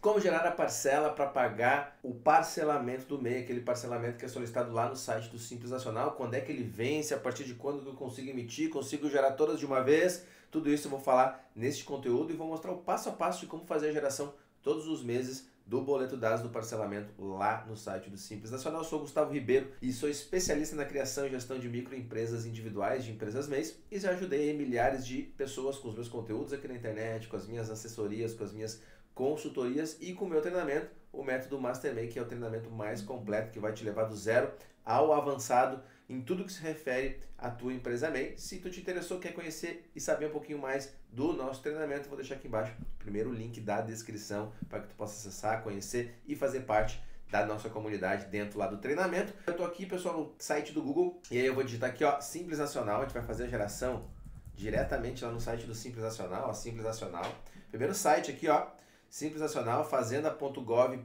Como gerar a parcela para pagar o parcelamento do MEI, aquele parcelamento que é solicitado lá no site do Simples Nacional, quando é que ele vence, a partir de quando eu consigo emitir, consigo gerar todas de uma vez, tudo isso eu vou falar neste conteúdo e vou mostrar o passo a passo de como fazer a geração todos os meses do boleto DAS do parcelamento lá no site do Simples Nacional. Eu sou Gustavo Ribeiro e sou especialista na criação e gestão de microempresas individuais, de empresas MEIs, e já ajudei milhares de pessoas com os meus conteúdos aqui na internet, com as minhas assessorias, com as minhas consultorias e com o meu treinamento, o método MasterMEI, que é o treinamento mais completo que vai te levar do zero ao avançado em tudo que se refere à tua empresa MEI. Se tu te interessou, quer conhecer e saber um pouquinho mais do nosso treinamento, vou deixar aqui embaixo primeiro o link da descrição para que tu possa acessar, conhecer e fazer parte da nossa comunidade dentro lá do treinamento. Eu estou aqui, pessoal, no site do Google e aí eu vou digitar aqui, ó, Simples Nacional. A gente vai fazer a geração diretamente lá no site do Simples Nacional, ó, Simples Nacional. Primeiro site aqui, ó, Simples Nacional, fazenda.gov.br,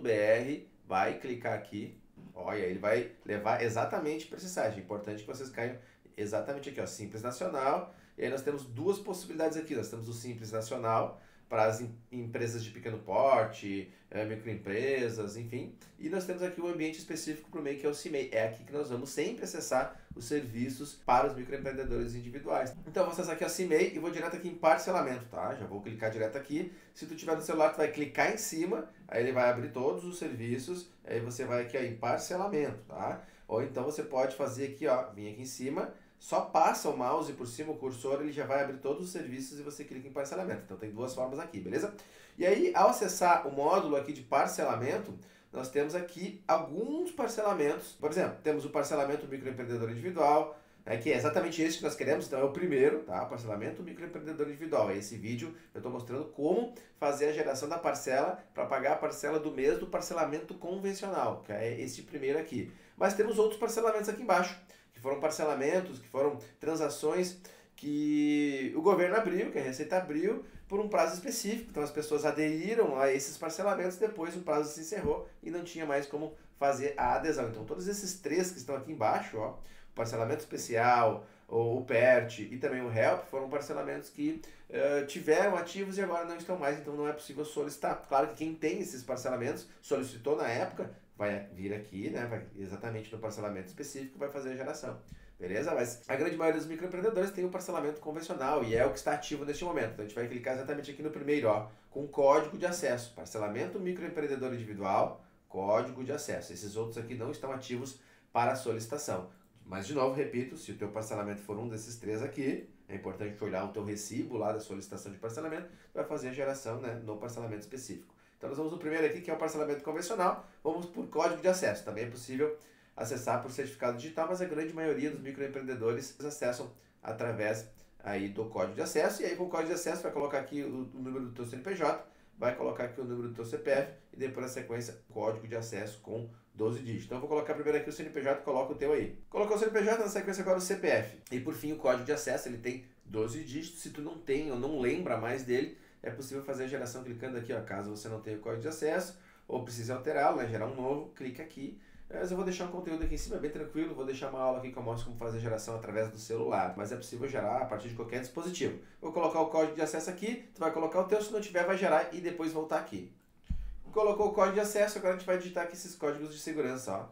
vai clicar aqui, olha, ele vai levar exatamente para esse site. É importante que vocês caiam exatamente aqui, ó, Simples Nacional. E aí nós temos duas possibilidades aqui. Nós temos o Simples Nacional para as empresas de pequeno porte, microempresas, enfim. E nós temos aqui o ambiente específico para o MEI, que é o CIMEI. É aqui que nós vamos sempre acessar os serviços para os microempreendedores individuais. Então eu vou acessar aqui o CIMEI e vou direto aqui em parcelamento, tá? Já vou clicar direto aqui. Se tu tiver no celular, tu vai clicar em cima, aí ele vai abrir todos os serviços, aí você vai aqui ó, em parcelamento, tá? Ou então você pode fazer aqui, ó, vir aqui em cima, só passa o mouse por cima, o cursor, ele já vai abrir todos os serviços e você clica em parcelamento. Então tem duas formas aqui, beleza? E aí, ao acessar o módulo aqui de parcelamento, nós temos aqui alguns parcelamentos. Por exemplo, temos o parcelamento microempreendedor individual, né, que é exatamente esse que nós queremos, então é o primeiro, tá? Parcelamento microempreendedor individual. Esse vídeo eu estou mostrando como fazer a geração da parcela para pagar a parcela do mês do parcelamento convencional, que é esse primeiro aqui. Mas temos outros parcelamentos aqui embaixo, que foram parcelamentos, que foram transações que o governo abriu, que a Receita abriu, por um prazo específico. Então as pessoas aderiram a esses parcelamentos, depois o prazo se encerrou e não tinha mais como fazer a adesão. Então todos esses três que estão aqui embaixo, ó, o parcelamento especial, o PERT e também o HELP, foram parcelamentos que tiveram ativos e agora não estão mais, então não é possível solicitar. Claro que quem tem esses parcelamentos, solicitou na época, vai vir aqui, né, vai exatamente no parcelamento específico, vai fazer a geração. Beleza? Mas a grande maioria dos microempreendedores tem o parcelamento convencional e é o que está ativo neste momento. Então a gente vai clicar exatamente aqui no primeiro, ó, com código de acesso. Parcelamento microempreendedor individual, código de acesso. Esses outros aqui não estão ativos para solicitação. Mas de novo, repito, se o teu parcelamento for um desses três aqui, é importante olhar o teu recibo lá da solicitação de parcelamento, vai fazer a geração, né, no parcelamento específico. Então nós vamos no primeiro aqui, que é o parcelamento convencional, vamos por código de acesso. Também é possível acessar por certificado digital, mas a grande maioria dos microempreendedores acessam através aí do código de acesso. E aí com o código de acesso vai colocar aqui o número do teu CNPJ, vai colocar aqui o número do teu CPF e depois na sequência código de acesso com 12 dígitos. Então eu vou colocar primeiro aqui o CNPJ, coloca o teu aí. Colocou o CNPJ, na sequência agora o CPF. E por fim o código de acesso, ele tem 12 dígitos. Se tu não tem ou não lembra mais dele, é possível fazer a geração clicando aqui, ó, caso você não tenha o código de acesso ou precise alterá-lo, né, gerar um novo, clica aqui. Mas eu vou deixar um conteúdo aqui em cima bem tranquilo, vou deixar uma aula aqui que eu mostro como fazer a geração através do celular, mas é possível gerar a partir de qualquer dispositivo. Vou colocar o código de acesso aqui, tu vai colocar o teu, se não tiver vai gerar e depois voltar aqui. Colocou o código de acesso, agora a gente vai digitar aqui esses códigos de segurança, ó.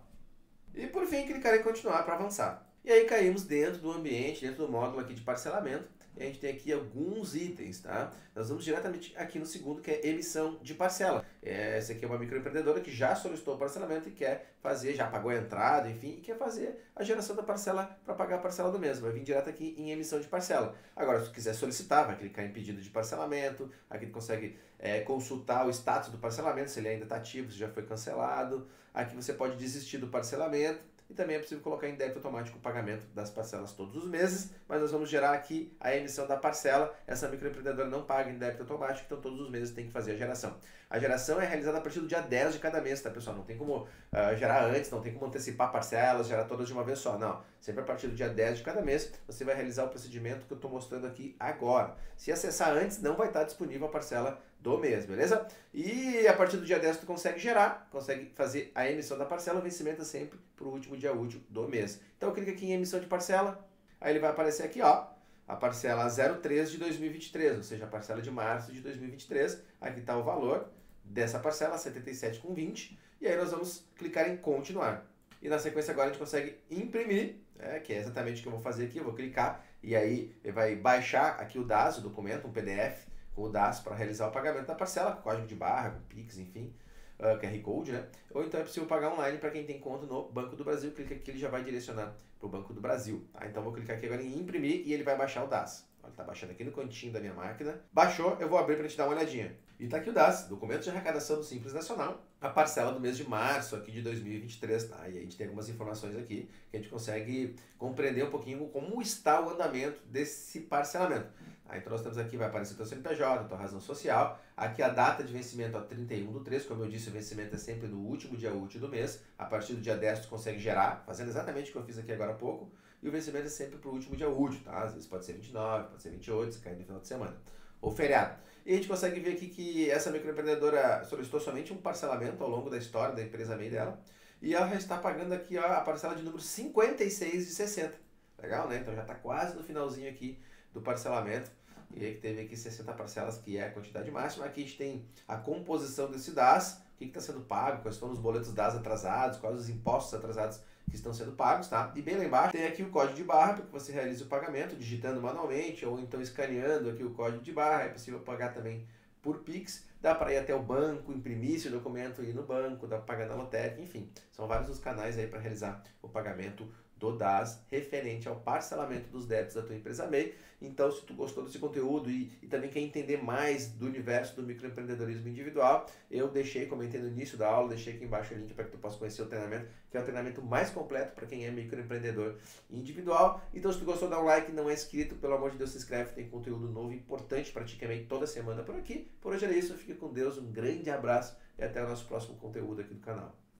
E por fim clicar em continuar para avançar. E aí caímos dentro do ambiente, dentro do módulo aqui de parcelamento, e a gente tem aqui alguns itens, tá? Nós vamos diretamente aqui no segundo, que é emissão de parcela. Essa aqui é uma microempreendedora que já solicitou o parcelamento e quer fazer, já pagou a entrada, enfim, e quer fazer a geração da parcela para pagar a parcela do mês. Vai vir direto aqui em emissão de parcela. Agora, se tu quiser solicitar, vai clicar em pedido de parcelamento, aqui tu consegue consultar o status do parcelamento, se ele ainda está ativo, se já foi cancelado. Aqui você pode desistir do parcelamento. E também é possível colocar em débito automático o pagamento das parcelas todos os meses, mas nós vamos gerar aqui a emissão da parcela. Essa microempreendedora não paga em débito automático, então todos os meses tem que fazer a geração. A geração é realizada a partir do dia 10 de cada mês, tá, pessoal? Não tem como gerar antes, não tem como antecipar parcelas, gerar todas de uma vez só, não. Sempre a partir do dia 10 de cada mês, você vai realizar o procedimento que eu estou mostrando aqui agora. Se acessar antes, não vai estar disponível a parcela do mês, beleza? E a partir do dia 10 tu consegue gerar, consegue fazer a emissão da parcela, o vencimento é sempre para o último dia útil do mês. Então clica aqui em emissão de parcela, aí ele vai aparecer aqui, ó, a parcela 03 de 2023, ou seja, a parcela de março de 2023, aqui está o valor, dessa parcela, 77,20, e aí nós vamos clicar em continuar. E na sequência agora a gente consegue imprimir, que é exatamente o que eu vou fazer aqui. Eu vou clicar e aí ele vai baixar aqui o DAS, o documento, um PDF com o DAS para realizar o pagamento da parcela, com código de barra, com Pix, enfim, QR Code, né? Ou então é possível pagar online para quem tem conta no Banco do Brasil. Clica aqui, ele já vai direcionar para o Banco do Brasil. Tá? Então vou clicar aqui agora em imprimir e ele vai baixar o DAS. Ele está baixando aqui no cantinho da minha máquina. Baixou, eu vou abrir para a gente dar uma olhadinha. E está aqui o DAS, documento de arrecadação do Simples Nacional, a parcela do mês de março aqui de 2023. Tá? E aí a gente tem algumas informações aqui que a gente consegue compreender um pouquinho como está o andamento desse parcelamento. Tá? Então nós temos aqui, vai aparecer o teu CNPJ, a tua razão social, aqui a data de vencimento, 31/3, como eu disse, o vencimento é sempre no último dia útil do mês. A partir do dia 10 tu consegue gerar, fazendo exatamente o que eu fiz aqui agora há pouco. E o vencimento é sempre para o último dia útil, tá? Às vezes pode ser 29, pode ser 28, se cair no final de semana. Ou feriado. E a gente consegue ver aqui que essa microempreendedora solicitou somente um parcelamento ao longo da história da empresa MEI dela. E ela já está pagando aqui a parcela de número 56 de 60. Legal, né? Então já está quase no finalzinho aqui do parcelamento. E aí que teve aqui 60 parcelas, que é a quantidade máxima. Aqui a gente tem a composição desse DAS, o que está sendo pago, quais foram os boletos DAS atrasados, quais os impostos atrasados que estão sendo pagos, tá? E bem lá embaixo tem aqui o código de barra para que você realize o pagamento, digitando manualmente ou então escaneando aqui o código de barra. É possível pagar também por Pix, dá para ir até o banco, imprimir esse documento, ir no banco, dá para pagar na lotérica, enfim. São vários os canais aí para realizar o pagamento do DAS referente ao parcelamento dos débitos da tua empresa MEI. Então, se tu gostou desse conteúdo e também quer entender mais do universo do microempreendedorismo individual, eu comentei no início da aula, deixei aqui embaixo o link para que tu possa conhecer o treinamento, que é o treinamento mais completo para quem é microempreendedor individual. Então, se tu gostou, dá um like, não é inscrito, pelo amor de Deus, se inscreve, tem conteúdo novo importante para ti que é MEI toda semana por aqui. Por hoje era isso, fique com Deus, um grande abraço e até o nosso próximo conteúdo aqui do canal.